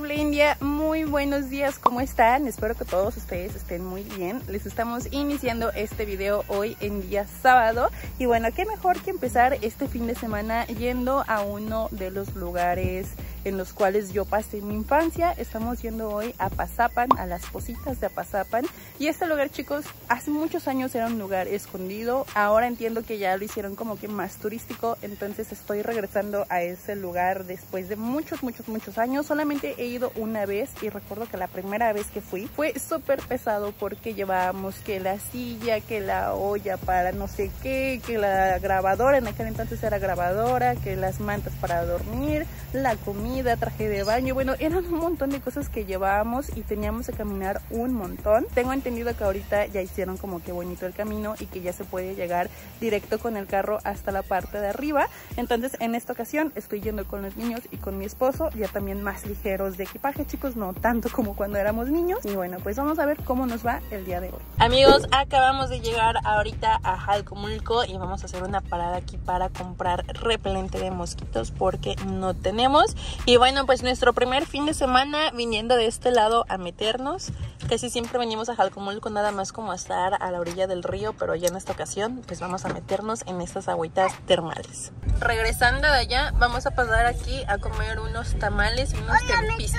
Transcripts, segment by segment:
increíble India, muy buenos días, ¿cómo están? Espero que todos ustedes estén muy bien. Les estamos iniciando este video hoy en día sábado. Y bueno, qué mejor que empezar este fin de semana yendo a uno de los lugares en los cuales yo pasé mi infancia. Estamos yendo hoy a Apazapan, a las Positas de Apazapan. Y este lugar, chicos, hace muchos años era un lugar escondido. Ahora entiendo que ya lo hicieron como que más turístico. Entonces estoy regresando a ese lugar después de muchos años. Solamente he ido una vez y recuerdo que la primera vez que fui fue súper pesado porque llevábamos que la silla, que la olla para no sé qué, que la grabadora, en aquel entonces era grabadora, que las mantas para dormir, la comida, traje de baño. Bueno, eran un montón de cosas que llevábamos y teníamos que caminar un montón. Tengo entendido que ahorita ya hicieron como que bonito el camino y que ya se puede llegar directo con el carro hasta la parte de arriba. Entonces en esta ocasión estoy yendo con los niños y con mi esposo, ya también más ligeros de equipaje, chicos, no tanto como cuando éramos niños. Y bueno, pues vamos a ver cómo nos va el día de hoy. Amigos, acabamos de llegar ahorita a Jalcomulco y vamos a hacer una parada aquí para comprar repelente de mosquitos porque no tenemos. Y bueno, pues nuestro primer fin de semana viniendo de este lado a meternos. Casi siempre venimos a Jalcomulco nada más como a estar a la orilla del río, pero ya en esta ocasión pues vamos a meternos en estas agüitas termales. Regresando de allá vamos a pasar aquí a comer unos tamales y unos tempisques.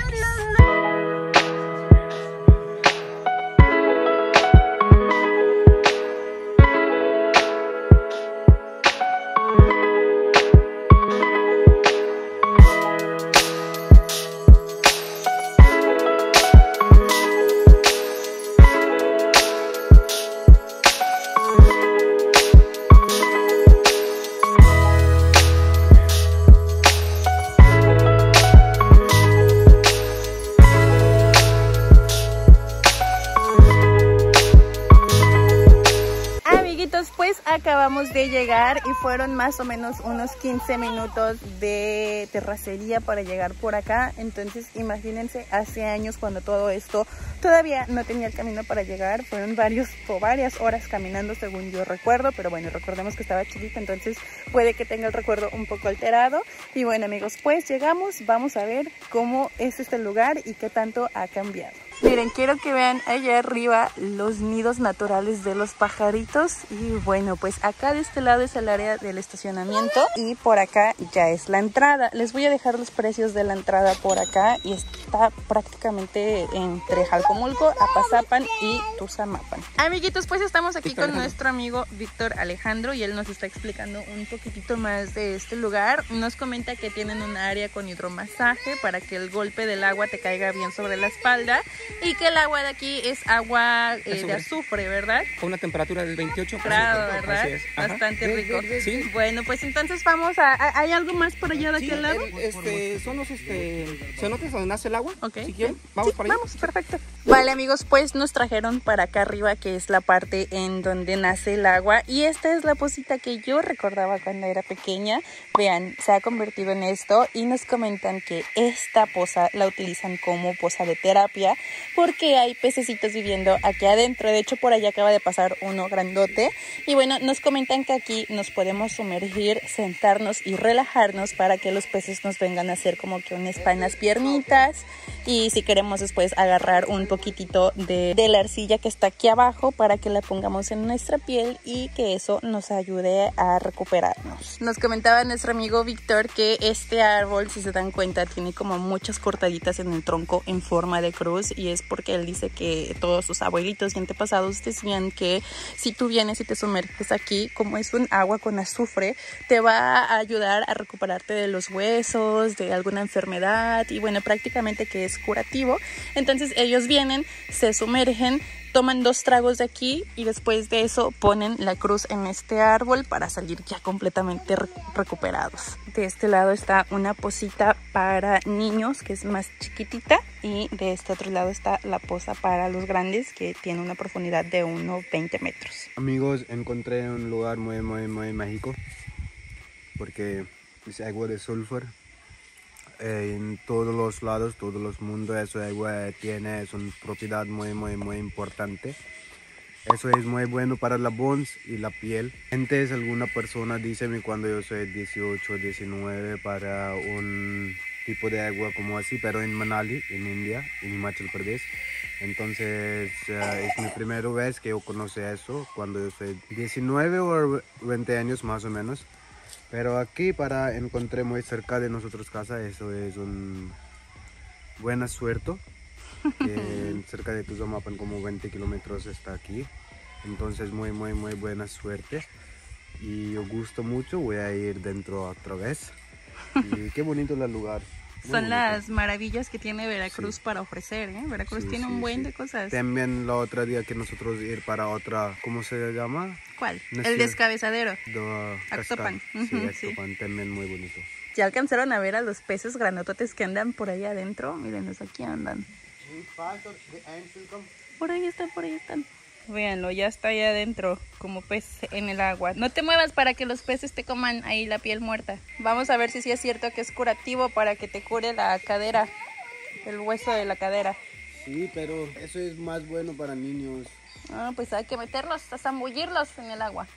Pues acabamos de llegar y fueron más o menos unos 15 minutos de terracería para llegar por acá. Entonces imagínense, hace años cuando todo esto todavía no tenía el camino para llegar, fueron varias horas caminando según yo recuerdo, pero bueno, recordemos que estaba chiquita, entonces puede que tenga el recuerdo un poco alterado. Y bueno amigos, pues llegamos, vamos a ver cómo es este lugar y qué tanto ha cambiado. Miren, quiero que vean allá arriba los nidos naturales de los pajaritos. Y bueno, pues acá de este lado es el área del estacionamiento y por acá ya es la entrada. Les voy a dejar los precios de la entrada por acá y está prácticamente entre Jalcomulco, Apazapan y Tuzamapan. Amiguitos, pues estamos aquí con nuestro amigo Víctor Alejandro y él nos está explicando un poquitito más de este lugar. Nos comenta que tienen un área con hidromasaje para que el golpe del agua te caiga bien sobre la espalda. Y que el agua de aquí es agua de azufre, ¿verdad? Con una temperatura de 28 grados, ¿verdad? Bastante rico. Sí. Bueno, pues entonces vamos a... ¿Hay algo más por allá de aquel lado? Son los cenotes donde nace el agua. Ok. Si quieren, vamos para allá. Vamos, perfecto. Vale, amigos, pues nos trajeron para acá arriba, que es la parte en donde nace el agua. Y esta es la posita que yo recordaba cuando era pequeña. Vean, se ha convertido en esto. Y nos comentan que esta poza la utilizan como poza de terapia, porque hay pececitos viviendo aquí adentro. De hecho, por allá acaba de pasar uno grandote. Y bueno, nos comentan que aquí nos podemos sumergir, sentarnos y relajarnos para que los peces nos vengan a hacer como que un spa en las piernitas. Y si queremos después agarrar un poquitito de la arcilla que está aquí abajo para que la pongamos en nuestra piel y que eso nos ayude a recuperarnos. Nos comentaba nuestro amigo Víctor que este árbol, si se dan cuenta, tiene como muchas cortaditas en el tronco en forma de cruz. Y es porque él dice que todos sus abuelitos y antepasados decían que si tú vienes y te sumerges aquí, como es un agua con azufre, te va a ayudar a recuperarte de los huesos, de alguna enfermedad y bueno, prácticamente que es curativo. Entonces ellos vienen, se sumergen, toman 2 tragos de aquí y después de eso ponen la cruz en este árbol para salir ya completamente recuperados. De este lado está una posita para niños que es más chiquitita y de este otro lado está la poza para los grandes que tiene una profundidad de unos 20 metros. Amigos, encontré un lugar muy mágico porque es agua de sulfur. En todos los lados, todos los mundos, esa agua tiene, es una propiedad muy importante. Eso es muy bueno para la bones y la piel. Antes alguna persona dice cuando yo soy 18, 19 para un tipo de agua como así, pero en Manali, en India, en Himachal Pradesh. Entonces es mi primera vez que yo conocí eso, cuando yo soy 19 o 20 años más o menos. Pero aquí encontré muy cerca de nosotros casa, eso es una buena suerte. Cerca de Tuzomapan, como 20 kilómetros está aquí. Entonces muy buena suerte. Y yo gusto mucho, voy a ir dentro otra vez. Y qué bonito el lugar. Son las maravillas que tiene Veracruz para ofrecer, ¿eh? Veracruz tiene un buen de cosas. También la otra día que nosotros ir para otra, ¿cómo se llama? ¿Cuál? El descabezadero. Actopan. Sí, Actopan, también muy bonito. ¿Ya alcanzaron a ver a los peces granototes que andan por ahí adentro? Mírenlos, aquí andan. Por ahí están. Véanlo, ya está ahí adentro, como pez en el agua. No te muevas para que los peces te coman ahí la piel muerta. Vamos a ver si sí es cierto que es curativo para que te cure la cadera, el hueso de la cadera. Sí, pero eso es más bueno para niños. Ah, pues hay que meterlos, a zambullirlos en el agua.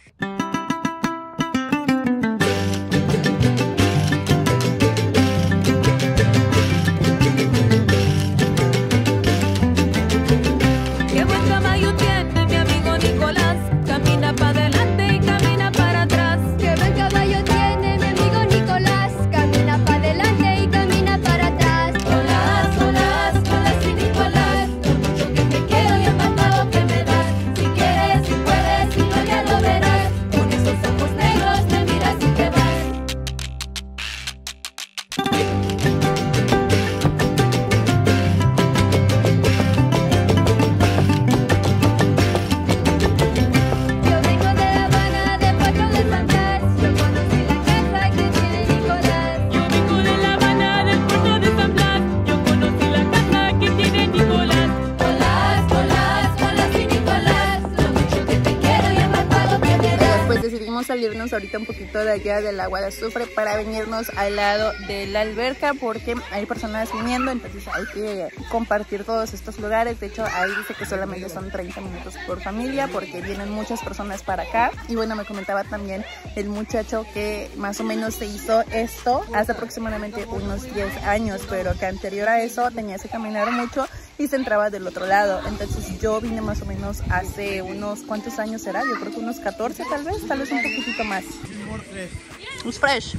Salirnos ahorita un poquito de allá del agua de azufre para venirnos al lado de la alberca, porque hay personas viniendo, entonces hay que compartir todos estos lugares. De hecho, ahí dice que solamente son 30 minutos por familia porque vienen muchas personas para acá. Y bueno, me comentaba también el muchacho que más o menos se hizo esto hace aproximadamente unos 10 años, pero que anterior a eso tenías que caminar mucho y se entraba del otro lado. Entonces yo vine más o menos hace unos, ¿cuántos años será? Yo creo que unos 14 tal vez un poquitito más. It's fresh.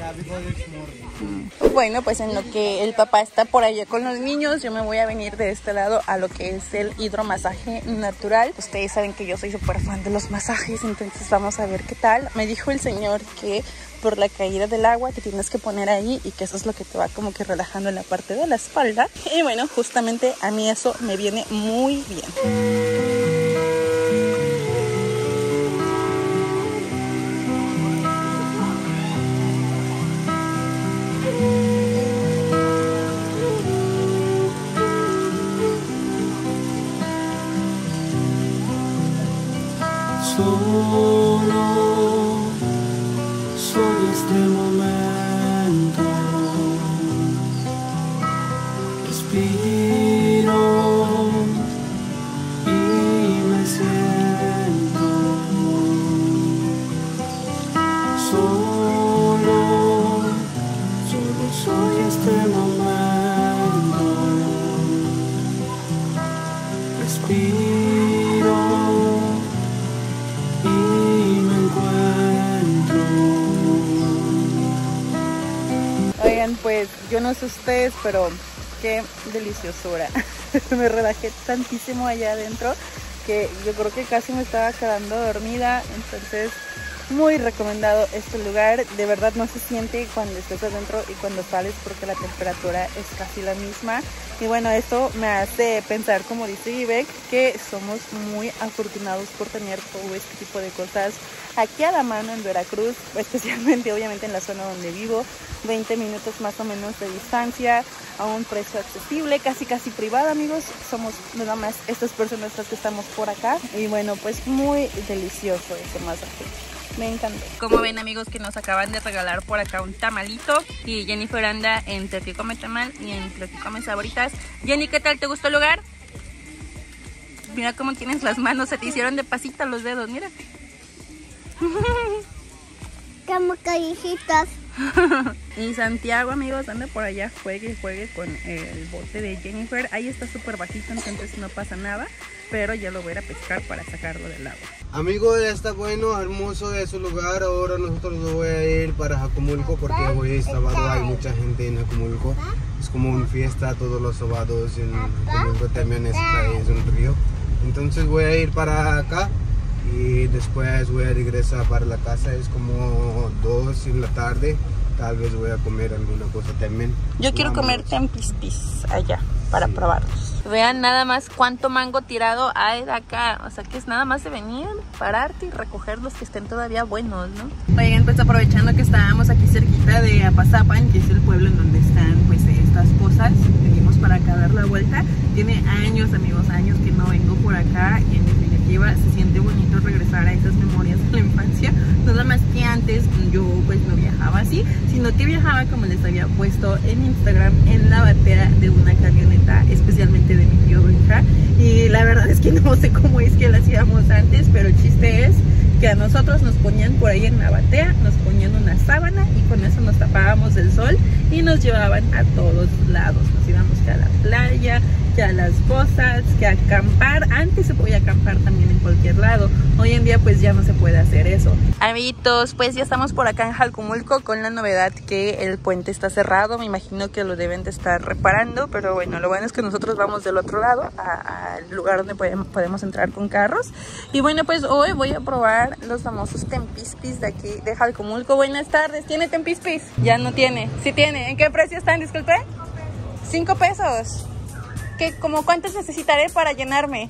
Bueno, pues en lo que el papá está por allá con los niños, yo me voy a venir de este lado a lo que es el hidromasaje natural. Ustedes saben que yo soy súper fan de los masajes, entonces vamos a ver qué tal. Me dijo el señor que por la caída del agua te tienes que poner ahí y que eso es lo que te va como que relajando en la parte de la espalda. Y bueno, justamente a mí eso me viene muy bien. Solo soy este momento, respiro y me siento. Solo soy este momento, respiro y me encuentro. Oigan, pues yo no sé ustedes, pero qué deliciosura. Me relajé tantísimo allá adentro que yo creo que casi me estaba quedando dormida. Entonces muy recomendado este lugar. De verdad no se siente cuando estás adentro y cuando sales, porque la temperatura es casi la misma. Y bueno, esto me hace pensar, como dice Ivek, que somos muy afortunados por tener todo este tipo de cosas aquí a la mano en Veracruz, especialmente obviamente en la zona donde vivo. 20 minutos más o menos de distancia, a un precio accesible, casi privada, amigos. Somos nada más estas personas las que estamos por acá. Y bueno, pues muy delicioso este masaje. Me encantó. Como ven, amigos, que nos acaban de regalar por acá un tamalito. Y Jennifer anda entre que come tamal y entre que come sabritas. Jenny, ¿qué tal? ¿Te gustó el lugar? Mira cómo tienes las manos, se te hicieron de pasita los dedos, mira. Como callejitas. Y Santiago, amigos, anda por allá, juegue y juegue con el bote de Jennifer. Ahí está súper bajito, entonces no pasa nada, pero ya lo voy a ir a pescar para sacarlo del agua. Amigos, ya está bueno, hermoso ese lugar. Ahora nosotros nos voy a ir para Jacumulco porque hoy sábado hay mucha gente en Jacumulco. Es como una fiesta todos los sábados en Jacumulco, también es un río. Entonces voy a ir para acá y después voy a regresar para la casa. Es como 2 en la tarde. Tal vez voy a comer alguna cosa también. Yo quiero comer tempispis allá para probarlos. Vean nada más cuánto mango tirado hay de acá. O sea que es nada más de venir, pararte y recoger los que estén todavía buenos, ¿no? Oigan, pues aprovechando que estábamos aquí cerquita de Apazapan, que es el pueblo en donde están pues estas cosas, venimos para acá a dar la vuelta. Tiene años, amigos, años que no vengo por acá y en definitiva se siente bonito regresar a esas memorias de la infancia. Nada más que antes yo pues no viajaba así, sino que viajaba, como les había puesto en Instagram, en la batea de una camioneta, especialmente de mi tío Benja. Y la verdad es que no sé cómo es que la hacíamos antes, pero el chiste es que a nosotros nos ponían por ahí en la batea, nos ponían una sábana y con eso nos tapábamos del sol y nos llevaban a todos lados. Nos íbamos que a la playa, que a las cosas, que a acampar. Antes se podía acampar también en cualquier lado. Hoy en día pues ya no se puede hacer eso. Amiguitos, pues ya estamos por acá en Jacumulco con la novedad que el puente está cerrado. Me imagino que lo deben de estar reparando, pero bueno, lo bueno es que nosotros vamos del otro lado al lugar donde podemos entrar con carros. Y bueno, pues hoy voy a probar los famosos tempispis de aquí de Jacumulco. Buenas tardes, ¿tiene tempispis? Ya no tiene. Sí tiene. ¿En qué precio están? Disculpe. 5 pesos. ¿Qué, como cuántos necesitaré para llenarme?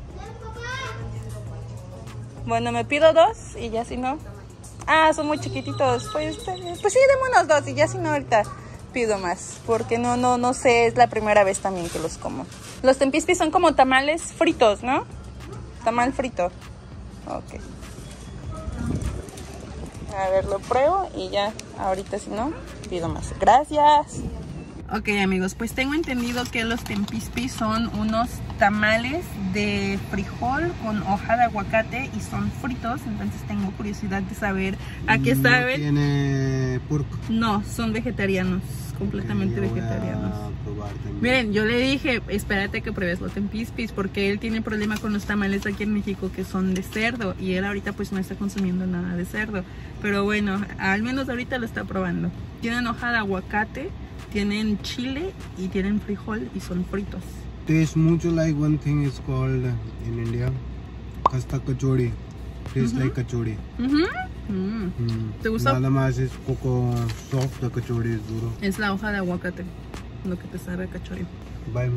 Bueno, me pido 2 y ya si no. Ah, son muy chiquititos. Pues sí, démonos 2 y ya si no ahorita pido más. Porque no sé, es la primera vez también que los como. Los tempispis son como tamales fritos, ¿no? Tamal frito. Ok. A ver, lo pruebo y ya ahorita si no, pido más. Gracias. Ok, amigos, pues tengo entendido que los tempispis son unos tamales de frijol con hoja de aguacate y son fritos, entonces tengo curiosidad de saber a qué saben. ¿Tiene pork? No, son vegetarianos, completamente vegetarianos. Miren, yo le dije, espérate que pruebes los tempispis porque él tiene problema con los tamales aquí en México que son de cerdo y él ahorita pues no está consumiendo nada de cerdo, pero bueno, al menos ahorita lo está probando. Tienen hoja de aguacate, tienen chile y tienen frijol y son fritos. Tastes mucho like one thing is called in India Khasta kachori. Tastes like kachori. ¿Te gustó? Nada más es poco soft, the kachori es duro. Es la hoja de aguacate lo que te sabe a kachori. Buy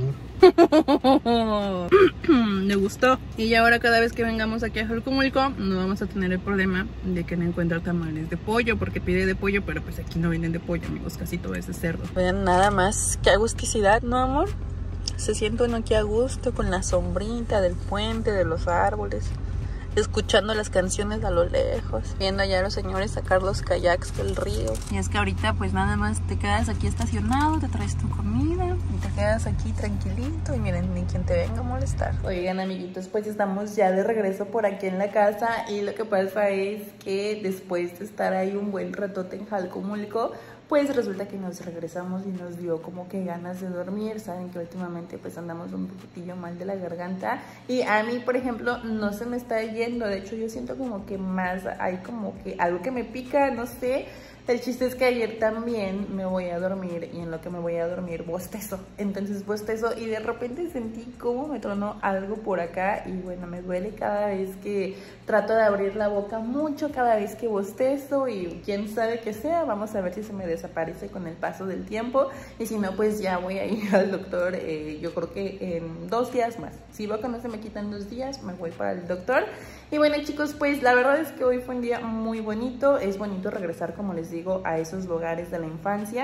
more. Me gustó. Y ahora cada vez que vengamos aquí a Jacumulco no vamos a tener el problema de que no encuentra tamales de pollo, porque pide de pollo, pero pues aquí no vienen de pollo, amigos, casi todo es de cerdo. Vean nada más, qué agusticidad, ¿no, amor? Se siente uno aquí a gusto con la sombrita del puente, de los árboles, escuchando las canciones a lo lejos, viendo allá a los señores sacar los kayaks del río. Y es que ahorita pues nada más te quedas aquí estacionado, te traes tu comida y te quedas aquí tranquilito y miren, ni quien te venga a molestar. Oigan, amiguitos, pues estamos ya de regreso por aquí en la casa y lo que pasa es que después de estar ahí un buen ratote en Jacumulco, pues resulta que nos regresamos y nos dio como que ganas de dormir. Saben que últimamente pues andamos un poquitillo mal de la garganta y a mí, por ejemplo, no se me está yendo. De hecho, yo siento como que más hay como que algo que me pica, no sé. El chiste es que ayer también me voy a dormir y en lo que me voy a dormir bostezo. Entonces bostezo y de repente sentí como me tronó algo por acá y bueno, me duele cada vez que trato de abrir la boca mucho, cada vez que bostezo y quién sabe qué sea. Vamos a ver si se me desaparece con el paso del tiempo y si no, pues ya voy a ir al doctor, yo creo que en 2 días más. Si veo que no se me quitan 2 días, me voy para el doctor. Y bueno, chicos, pues la verdad es que hoy fue un día muy bonito. Es bonito regresar, como les digo, a esos lugares de la infancia.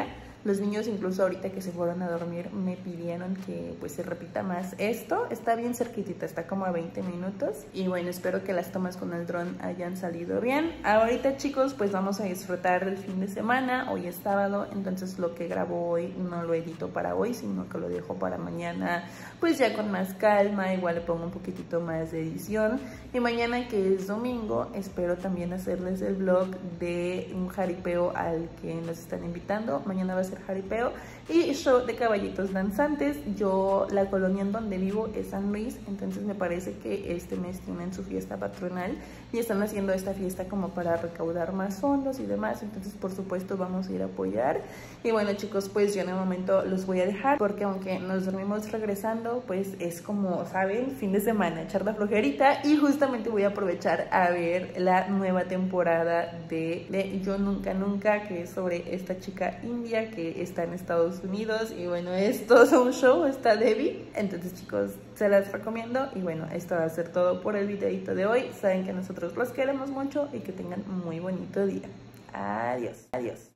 Los niños incluso ahorita que se fueron a dormir me pidieron que pues se repita más esto. Está bien cerquitita, está como a 20 minutos. Y bueno, espero que las tomas con el dron hayan salido bien. Ahorita chicos, pues vamos a disfrutar del fin de semana. Hoy es sábado, entonces lo que grabo hoy no lo edito para hoy, sino que lo dejo para mañana, pues ya con más calma. Igual le pongo un poquitito más de edición. Y mañana, que es domingo, espero también hacerles el vlog de un jaripeo al que nos están invitando. Mañana va a ser jaripeo y show de caballitos danzantes. Yo, la colonia en donde vivo es San Luis, entonces me parece que este mes tienen su fiesta patronal y están haciendo esta fiesta como para recaudar más fondos y demás. Entonces por supuesto vamos a ir a apoyar. Y bueno chicos, pues yo en el momento los voy a dejar porque aunque nos dormimos regresando, pues es como saben, fin de semana, echar la flojerita. Y justamente voy a aprovechar a ver la nueva temporada de Yo Nunca Nunca, que es sobre esta chica india que está en Estados Unidos. Y bueno, es todo un show, está Debbie. Entonces chicos, se las recomiendo. Y bueno, esto va a ser todo por el videito de hoy. Saben que nosotros los queremos mucho y que tengan un muy bonito día. Adiós, adiós.